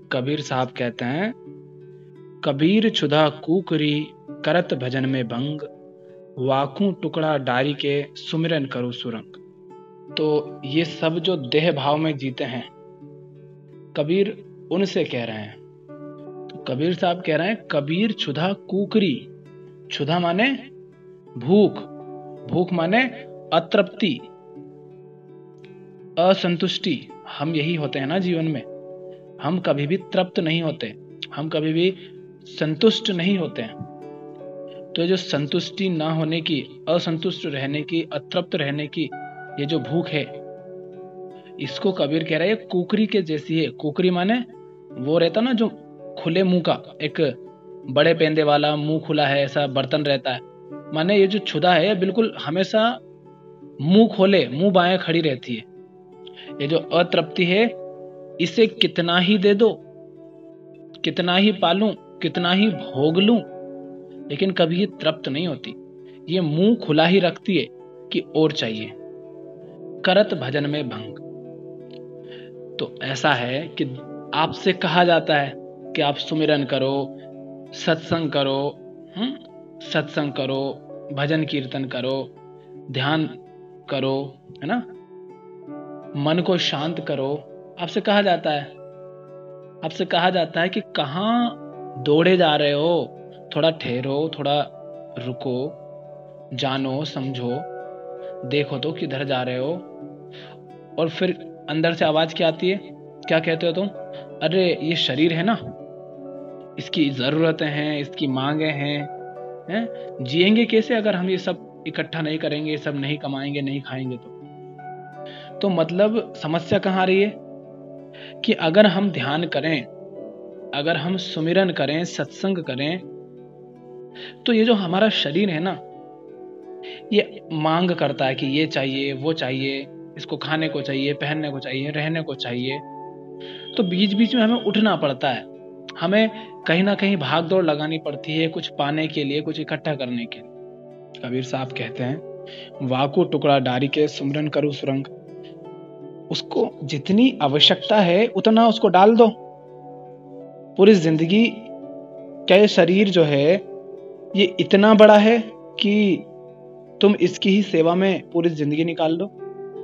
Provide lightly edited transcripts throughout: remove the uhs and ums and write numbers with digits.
कबीर साहब कहते हैं, कबीर छुधा कुकरी करत भजन में भंग, वाकू टुकड़ा डारी के सुमिरन करो सुरंग। तो ये सब जो देह भाव में जीते हैं, कबीर उनसे कह रहे हैं। तो कबीर साहब कह रहे हैं, कबीर छुधा कुकरी, छुधा माने भूख, भूख माने अतृप्ति, असंतुष्टि। हम यही होते हैं ना जीवन में, हम कभी भी तृप्त नहीं होते, हम कभी भी संतुष्ट नहीं होते हैं। तो ये जो संतुष्टि ना होने की, असंतुष्ट रहने की, अतृप्त रहने की ये जो भूख है, इसको कबीर कह रहा है कुकरी के जैसी है। कुकरी माने वो रहता ना जो खुले मुंह का, एक बड़े पेंदे वाला मुंह खुला है ऐसा बर्तन रहता है। माने ये जो क्षुधा है बिल्कुल हमेशा मुंह खोले, मुंह बाएं खड़ी रहती है। ये जो अतृप्ति है, इसे कितना ही दे दो, कितना ही पालूं, कितना ही भोग लूं, लेकिन कभी ये तृप्त नहीं होती। ये मुंह खुला ही रखती है कि और चाहिए। करत भजन में भंग। तो ऐसा है कि आपसे कहा जाता है कि आप सुमिरन करो, सत्संग करो, सत्संग करो, भजन कीर्तन करो, ध्यान करो, है ना, मन को शांत करो। आपसे कहा जाता है, आपसे कहा जाता है कि कहाँ दौड़े जा रहे हो, थोड़ा ठहरो, थोड़ा रुको, जानो, समझो, देखो तो किधर जा रहे हो। और फिर अंदर से आवाज क्या आती है, क्या कहते हो तुम? अरे ये शरीर है ना, इसकी जरूरतें हैं, इसकी मांगे हैं, जिएंगे कैसे अगर हम ये सब इकट्ठा नहीं करेंगे, ये सब नहीं कमाएंगे, नहीं खाएंगे तो मतलब समस्या कहाँ आ रही है कि अगर हम ध्यान करें, अगर हम सुमिरन करें, सत्संग करें, तो ये जो हमारा शरीर है ना, ये मांग करता है कि ये चाहिए, वो चाहिए, इसको खाने को चाहिए, पहनने को चाहिए, रहने को चाहिए। तो बीच बीच में हमें उठना पड़ता है, हमें कहीं ना कहीं भाग दौड़ लगानी पड़ती है कुछ पाने के लिए, कुछ इकट्ठा करने के लिए। कबीर साहब कहते हैं, वाकू टुकड़ा डारी के सुमिरन करूं सुरंग। उसको जितनी आवश्यकता है उतना उसको डाल दो। पूरी जिंदगी का शरीर जो है ये इतना बड़ा है कि तुम इसकी ही सेवा में पूरी जिंदगी निकाल दो।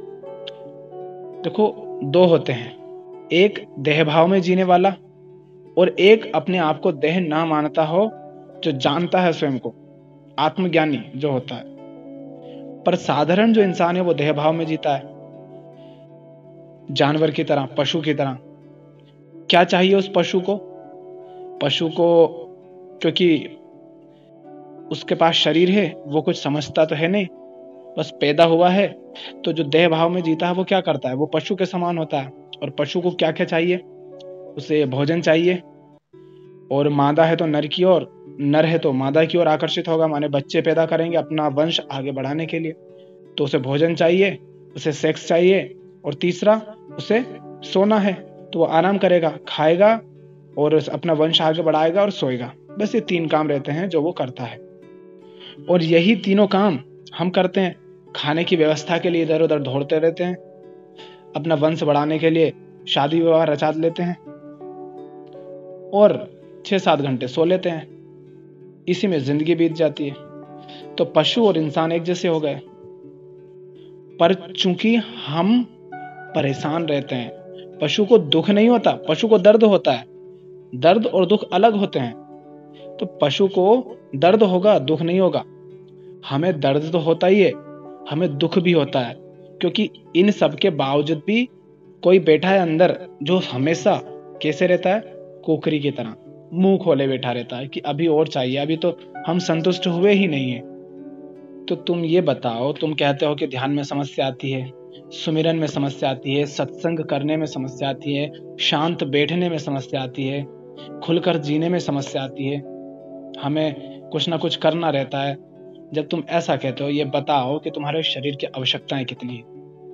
देखो, दो होते हैं, एक देह भाव में जीने वाला और एक अपने आप को देह ना मानता हो, जो जानता है स्वयं को, आत्मज्ञानी जो होता है। पर साधारण जो इंसान है वो देह भाव में जीता है, जानवर की तरह, पशु की तरह। क्या चाहिए उस पशु को? पशु को क्योंकि उसके पास शरीर है, वो कुछ समझता तो है नहीं, बस पैदा हुआ है। तो जो देह भाव में जीता है वो क्या करता है, वो पशु के समान होता है। और पशु को क्या क्या चाहिए? उसे भोजन चाहिए, और मादा है तो नर की ओर, नर है तो मादा की ओर आकर्षित होगा, माने बच्चे पैदा करेंगे अपना वंश आगे बढ़ाने के लिए। तो उसे भोजन चाहिए, उसे सेक्स चाहिए, और तीसरा उसे सोना है, तो वो आराम करेगा, खाएगा और अपना वंश आगे बढ़ाएगा और सोएगा। बस ये 3 काम रहते हैं जो वो करता है। और यही तीनों काम हम करते हैं। खाने की व्यवस्था के लिए इधर उधर दौड़ते रहते हैं, अपना वंश बढ़ाने के लिए शादी विवाह रचा लेते हैं, और 6-7 घंटे सो लेते हैं, इसी में जिंदगी बीत जाती है। तो पशु और इंसान एक जैसे हो गए। पर चूंकि हम परेशान रहते हैं, पशु को दुख नहीं होता, पशु को दर्द होता है। दर्द और दुख अलग होते हैं। तो पशु को दर्द होगा, दुख नहीं होगा। हमें दर्द तो होता ही है, हमें दुख भी होता है, क्योंकि इन सब के बावजूद भी कोई बैठा है अंदर जो हमेशा कैसे रहता है, कोकरी की तरह मुंह खोले बैठा रहता है कि अभी और चाहिए, अभी तो हम संतुष्ट हुए ही नहीं है। तो तुम ये बताओ, तुम कहते हो कि ध्यान में समस्या आती है, सुमिरन में समस्या आती है, सत्संग करने में समस्या आती है, शांत बैठने में समस्या आती है, खुलकर जीने में समस्या आती है, हमें कुछ ना कुछ करना रहता है। जब तुम ऐसा कहते हो, ये बताओ कि तुम्हारे शरीर की आवश्यकताएं कितनी है?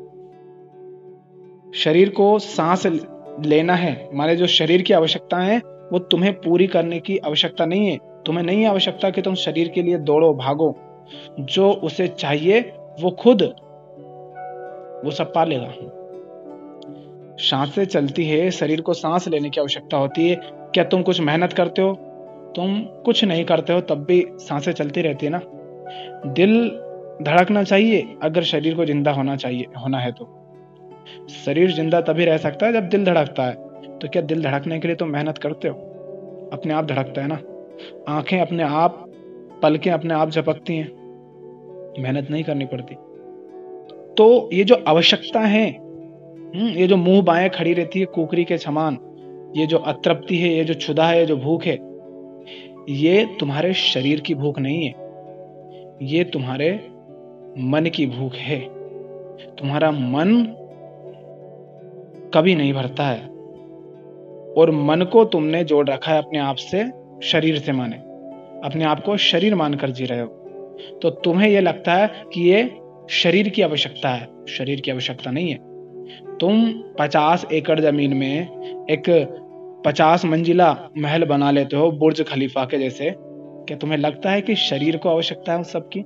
शरीर को सांस लेना है, माने जो शरीर की आवश्यकताएं हैं वो तुम्हें पूरी करने की आवश्यकता नहीं है। तुम्हें नहीं आवश्यकता कि तुम शरीर के लिए दौड़ो भागो। जो उसे चाहिए वो खुद वो सब पा लेगा। सांसें चलती है, शरीर को सांस लेने की आवश्यकता होती है। क्या तुम कुछ मेहनत करते हो? तुम कुछ नहीं करते हो तब भी सांसें चलती रहती है ना। दिल धड़कना चाहिए अगर शरीर को जिंदा होना है तो। शरीर जिंदा तभी रह सकता है जब दिल धड़कता है। तो क्या दिल धड़कने के लिए तुम मेहनत करते हो? अपने आप धड़कता है ना। आंखें अपने आप, पलकें अपने आप झपकती हैं, मेहनत नहीं करनी पड़ती। तो ये जो आवश्यकता है, ये जो मुंह बाएं खड़ी रहती है कुकरी के समान, ये जो अतृप्ति है, ये जो क्षुधा है, ये जो भूख है, ये तुम्हारे शरीर की भूख नहीं है, ये तुम्हारे मन की भूख है। तुम्हारा मन कभी नहीं भरता है, और मन को तुमने जोड़ रखा है अपने आप से, शरीर से, माने अपने आप को शरीर मानकर जी रहे हो। तो तुम्हें यह लगता है कि ये शरीर की आवश्यकता है। शरीर की आवश्यकता नहीं है। तुम 50 एकड़ जमीन में एक 50 मंजिला महल बना लेते हो, बुर्ज खलीफा के जैसे। क्या तुम्हें लगता है कि शरीर को आवश्यकता है उन सबकी?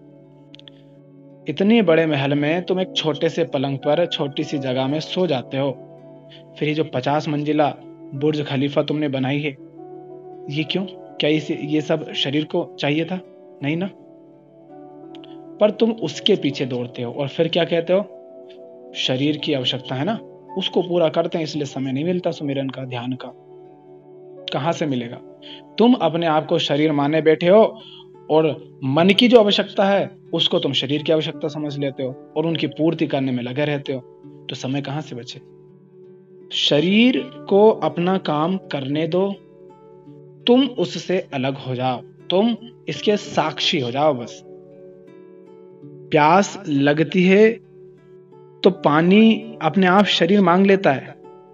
इतने बड़े महल में तुम एक छोटे से पलंग पर छोटी सी जगह में सो जाते हो। फिर ये जो 50 मंजिला बुर्ज खलीफा तुमने बनाई है, ये क्यों? क्या ये सब शरीर को चाहिए था? नहीं ना। पर तुम उसके पीछे दौड़ते हो और फिर क्या कहते हो? शरीर की आवश्यकता है ना, उसको पूरा करते हैं, इसलिए समय नहीं मिलता सुमिरन का, ध्यान का। कहां से मिलेगा? तुम अपने आप को शरीर माने बैठे हो, और मन की जो आवश्यकता है उसको तुम शरीर की आवश्यकता समझ लेते हो और उनकी पूर्ति करने में लगे रहते हो। तो समय कहां से बचे? शरीर को अपना काम करने दो, तुम उससे अलग हो जाओ, तुम इसके साक्षी हो जाओ बस। प्यास लगती है तो पानी अपने आप शरीर मांग लेता है,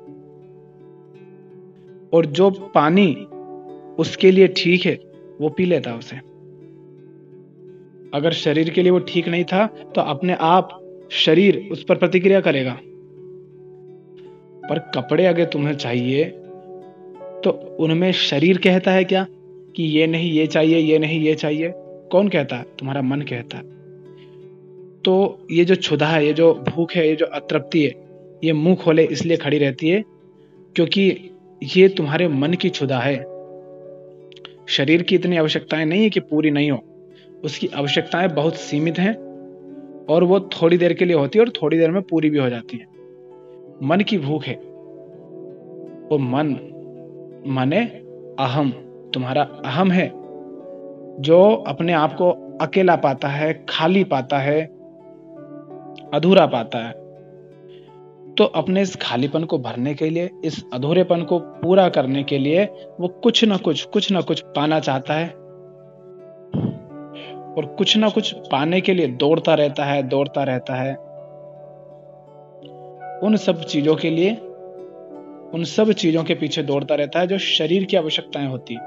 और जो पानी उसके लिए ठीक है वो पी लेता है उसे। अगर शरीर के लिए वो ठीक नहीं था तो अपने आप शरीर उस पर प्रतिक्रिया करेगा। पर कपड़े अगर तुम्हें चाहिए तो उनमें शरीर कहता है क्या कि ये नहीं ये चाहिए, ये नहीं ये चाहिए? कौन कहता है? तुम्हारा मन कहता है। तो ये जो क्षुधा है, ये जो भूख है, ये जो अतृप्ति है, ये मुंह खोले इसलिए खड़ी रहती है क्योंकि ये तुम्हारे मन की क्षुधा है। शरीर की इतनी आवश्यकताएं नहीं है कि पूरी नहीं हो, उसकी आवश्यकताएं बहुत सीमित हैं, और वो थोड़ी देर के लिए होती है और थोड़ी देर में पूरी भी हो जाती है। मन की भूख है, वो मन माने अहम, तुम्हारा अहम है, जो अपने आप को अकेला पाता है, खाली पाता है, अधूरा पाता है। तो अपने इस खालीपन को भरने के लिए, इस अधूरेपन को पूरा करने के लिए वो कुछ ना कुछ पाना चाहता है, और कुछ ना कुछ पाने के लिए दौड़ता रहता है उन सब चीजों के लिए, उन सब चीजों के पीछे दौड़ता रहता है जो शरीर की आवश्यकताएं होती।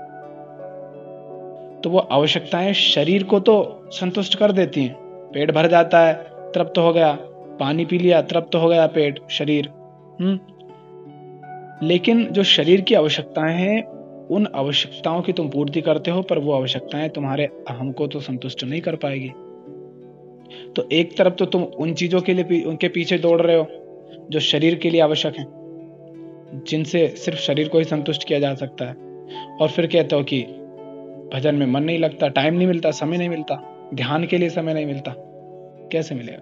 तो वो आवश्यकताएं शरीर को तो संतुष्ट कर देती हैं, पेट भर जाता है, तृप्त हो गया, पानी पी लिया, तृप्त हो गया पेट, शरीर। लेकिन जो शरीर की आवश्यकताएं हैं, उन आवश्यकताओं की तुम पूर्ति करते हो, पर वो आवश्यकताएं तुम्हारे अहम को तो संतुष्ट नहीं कर पाएगी। तो एक तरफ तो तुम उन चीजों के लिए उनके पीछे दौड़ रहे हो जो शरीर के लिए आवश्यक हैं, जिनसे सिर्फ शरीर को ही संतुष्ट किया जा सकता है, और फिर कहते हो कि भजन में मन नहीं लगता, टाइम नहीं मिलता, समय नहीं मिलता, ध्यान के लिए समय नहीं मिलता। कैसे मिलेगा?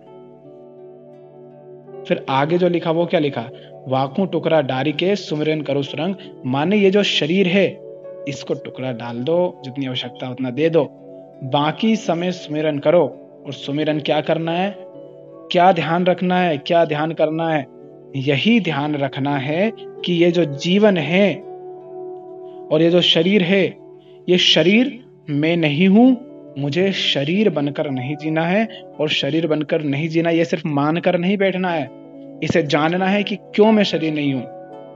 फिर आगे जो लिखा वो क्या लिखा? वाकू टुकड़ा डारी के सुमिरन करो सुरंग, माने ये जो शरीर है इसको टुकड़ा डाल दो, जितनी आवश्यकता उतना दे दो, बाकी समय सुमिरन करो। और सुमिरन क्या करना है? क्या ध्यान रखना है? क्या ध्यान करना है? यही ध्यान रखना है कि ये जो जीवन है और ये जो शरीर है, ये शरीर मैं नहीं हूं, मुझे शरीर बनकर नहीं जीना है, और शरीर बनकर नहीं जीना ये सिर्फ मानकर नहीं बैठना है, इसे जानना है कि क्यों मैं शरीर नहीं हूं।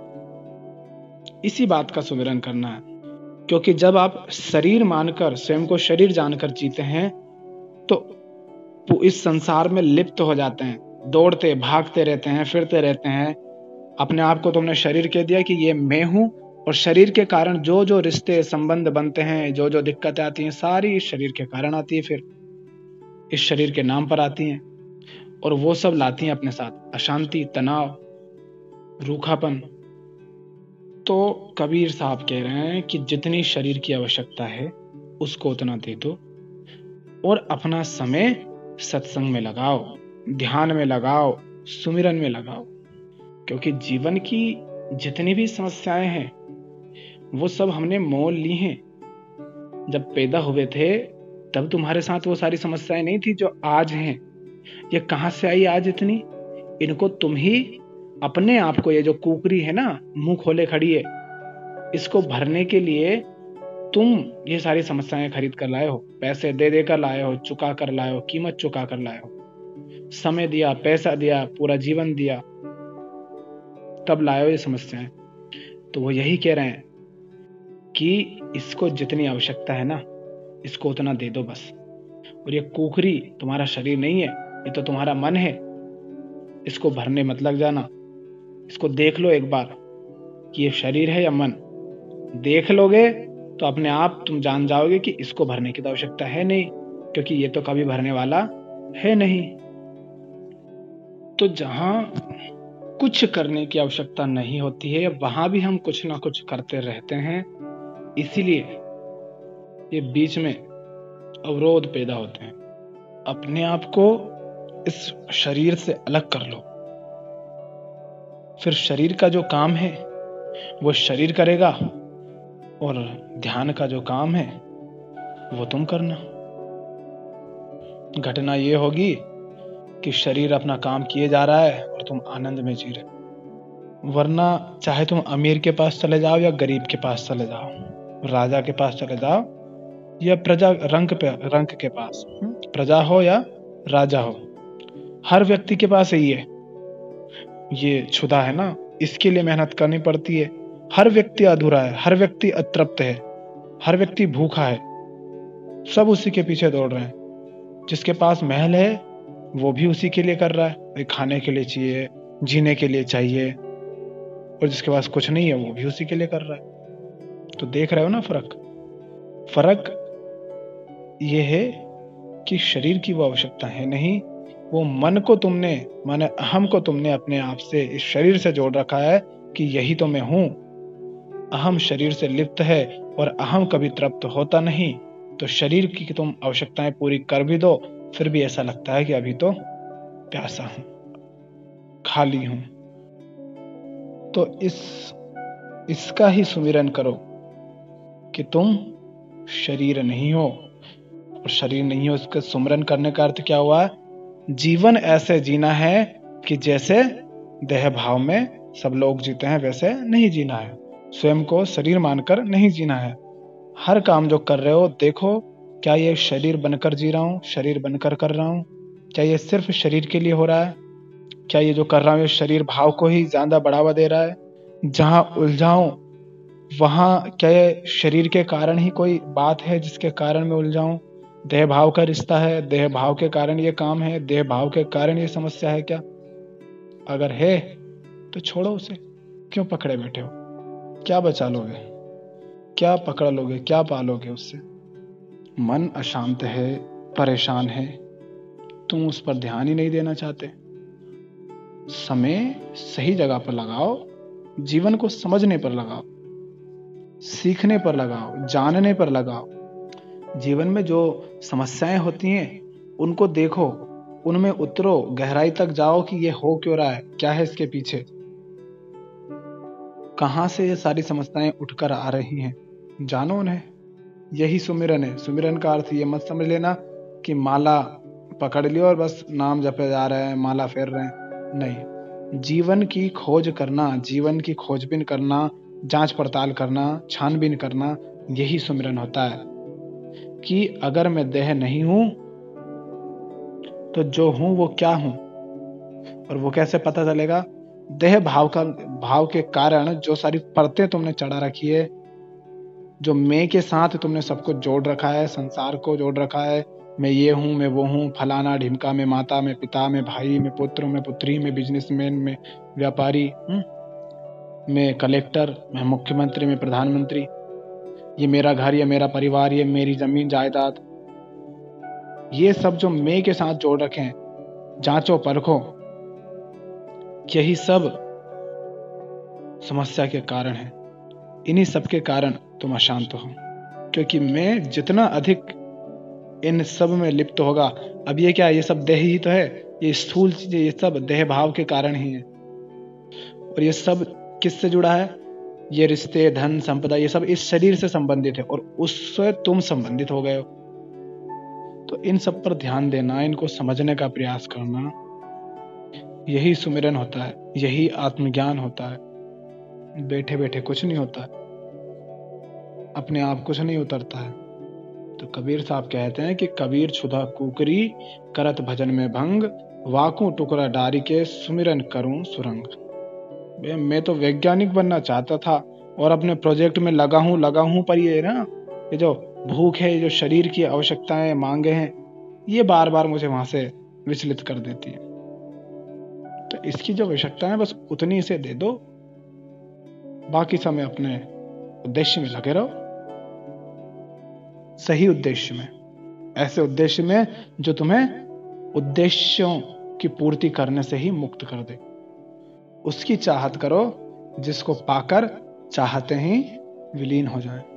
इसी बात का सुमिरन करना है, क्योंकि जब आप शरीर मानकर, स्वयं को शरीर जानकर जीते हैं तो इस संसार में लिप्त हो जाते हैं, दौड़ते भागते रहते हैं, फिरते रहते हैं। अपने आप को तुमने शरीर कह दिया कि ये मैं हूं, और शरीर के कारण जो जो रिश्ते संबंध बनते हैं, जो जो दिक्कतें आती हैं, सारी इस शरीर के कारण आती है, फिर इस शरीर के नाम पर आती हैं, और वो सब लाती हैं अपने साथ अशांति, तनाव, रूखापन। तो कबीर साहब कह रहे हैं कि जितनी शरीर की आवश्यकता है उसको उतना दे दो और अपना समय सत्संग में लगाओ, ध्यान में लगाओ, सुमिरन में लगाओ। क्योंकि जीवन की जितनी भी समस्याएं हैं वो सब हमने मोल ली हैं। जब पैदा हुए थे तब तुम्हारे साथ वो सारी समस्याएं नहीं थी जो आज हैं। ये कहां से आई आज इतनी? इनको तुम ही अपने आप को, ये जो कुकरी है ना मुंह खोले खड़ी है, इसको भरने के लिए तुम ये सारी समस्याएं खरीद कर लाए हो, पैसे दे देकर लाए हो, चुका कर लाए हो, कीमत चुका कर लाए हो, समय दिया, पैसा दिया, पूरा जीवन दिया, तब लाए हो ये समस्याएं। तो वो यही कह रहे हैं कि इसको जितनी आवश्यकता है ना इसको उतना दे दो बस। और ये कुकरी तुम्हारा शरीर नहीं है, ये तो तुम्हारा मन है। इसको भरने मत लग जाना। इसको देख लो एक बार कि ये शरीर है या मन। देख लोगे तो अपने आप तुम जान जाओगे कि इसको भरने की तो आवश्यकता है नहीं, क्योंकि ये तो कभी भरने वाला है नहीं। तो जहां कुछ करने की आवश्यकता नहीं होती है वहां भी हम कुछ ना कुछ करते रहते हैं। इसीलिए ये बीच में अवरोध पैदा होते हैं। अपने आप को इस शरीर से अलग कर लो, फिर शरीर का जो काम है वो शरीर करेगा और ध्यान का जो काम है वो तुम करना। घटना ये होगी कि शरीर अपना काम किए जा रहा है और तुम आनंद में जी रहे। वरना चाहे तुम अमीर के पास चले जाओ या गरीब के पास चले जाओ, राजा के पास चले जाओ या प्रजा रंक के पास, प्रजा हो या राजा हो, हर व्यक्ति के पास यही है। ये क्षुधा है ना, इसके लिए मेहनत करनी पड़ती है। हर व्यक्ति अधूरा है, हर व्यक्ति अतृप्त है, हर व्यक्ति भूखा है, सब उसी के पीछे दौड़ रहे हैं। जिसके पास महल है वो भी उसी के लिए कर रहा है, खाने के लिए चाहिए, जीने के लिए चाहिए, और जिसके पास कुछ नहीं है वो भी उसी के लिए कर रहा है। तो देख रहे हो ना फर्क ये है कि शरीर की वो आवश्यकता है नहीं, वो मन को तुमने, माने अहम को तुमने अपने आप से, इस शरीर से जोड़ रखा है कि यही तो मैं हूं। अहम शरीर से लिप्त है और अहम कभी तृप्त होता नहीं। तो शरीर की तुम आवश्यकताएं पूरी कर भी दो, फिर भी ऐसा लगता है कि अभी तो प्यासा हूं, खाली हूं। तो इसका ही सुमिरन करो कि तुम शरीर नहीं हो, और शरीर नहीं हो इसका सुमिरन करने का अर्थ क्या हुआ? जीवन ऐसे जीना है कि जैसे देह भाव में सब लोग जीते हैं वैसे नहीं जीना है। स्वयं को शरीर मानकर नहीं जीना है। हर काम जो कर रहे हो देखो, क्या ये शरीर बनकर जी रहा हूँ, शरीर बनकर कर रहा हूँ? क्या ये सिर्फ शरीर के लिए हो रहा है? क्या ये जो कर रहा हूँ ये शरीर भाव को ही ज्यादा बढ़ावा दे रहा है? जहां उलझाऊं वहां क्या ये शरीर के कारण ही कोई बात है जिसके कारण मैं उलझाऊं? देह भाव का रिश्ता है, देह भाव के कारण ये काम है, देह भाव के कारण ये समस्या है क्या? अगर है तो छोड़ो उसे, क्यों पकड़े बैठे हो? क्या बचा लोगे, क्या पकड़ लोगे, क्या पालोगे उससे? मन अशांत है, परेशान है, तुम उस पर ध्यान ही नहीं देना चाहते। समय सही जगह पर लगाओ, जीवन को समझने पर लगाओ, सीखने पर लगाओ, जानने पर लगाओ। जीवन में जो समस्याएं होती हैं उनको देखो, उनमें उतरो, गहराई तक जाओ कि ये हो क्यों रहा है, क्या है इसके पीछे, कहां से ये सारी समस्याएं उठकर आ रही हैं, जानो उन्हें। यही सुमिरन है। सुमिरन का अर्थ ये मत समझ लेना कि माला पकड़ लियो और बस नाम जपे जा रहे हैं, माला फेर रहे हैं। नहीं, जीवन की खोज करना, जीवन की खोजबीन करना, जांच पड़ताल करना, छानबीन करना, यही सुमिरन होता है। कि अगर मैं देह नहीं हूं तो जो हूं वो क्या हूं, और वो कैसे पता चलेगा? देह भाव के कारण जो सारी परतें तुमने चढ़ा रखी है, जो मैं के साथ तुमने सबको जोड़ रखा है, संसार को जोड़ रखा है, मैं ये हूं, मैं वो हूं, फलाना ढिमका, मैं माता, मैं पिता, मैं भाई, मैं पुत्र, मैं पुत्री, मैं बिजनेसमैन, मैं व्यापारी, मैं कलेक्टर, मैं मुख्यमंत्री, मैं प्रधानमंत्री, ये मेरा घर, ये मेरा परिवार, ये मेरी जमीन जायदाद, ये सब जो मैं के साथ जोड़ रखे हैं, जांचो परखो। यही सब समस्या के कारण है। इन्हीं सब के कारण तुम अशांत हो, क्योंकि मैं जितना अधिक इन सब में लिप्त होगा, अब ये क्या है, ये सब देह ही तो है, ये स्थूल चीजें, ये सब देह भाव के कारण ही है। और ये सब किससे जुड़ा है? ये रिश्ते, धन, संपदा, ये सब इस शरीर से संबंधित है और उससे तुम संबंधित हो गए हो। तो इन सब पर ध्यान देना, इनको समझने का प्रयास करना, यही सुमिरन होता है, यही आत्मज्ञान होता है। बैठे बैठे कुछ नहीं होता है, अपने आप कुछ नहीं उतरता है। तो कबीर साहब कहते हैं कि कबीर छुदा कुकरी, करत भजन में भंग, वाकू टुकड़ा डारी के, सुमिरन करूं सुरंग। मैं तो वैज्ञानिक बनना चाहता था और अपने प्रोजेक्ट में लगा हूं, पर ये ना, ये जो भूख है, ये जो शरीर की आवश्यकताएं, मांगे हैं, ये बार बार मुझे वहां से विचलित कर देती है। तो इसकी जो आवश्यकता है बस उतनी से दे दो, बाकी समय अपने उद्देश्य में लगे रहो, सही उद्देश्य में, ऐसे उद्देश्य में जो तुम्हें उद्देश्यों की पूर्ति करने से ही मुक्त कर दे। उसकी चाहत करो जिसको पाकर चाहते ही विलीन हो जाए।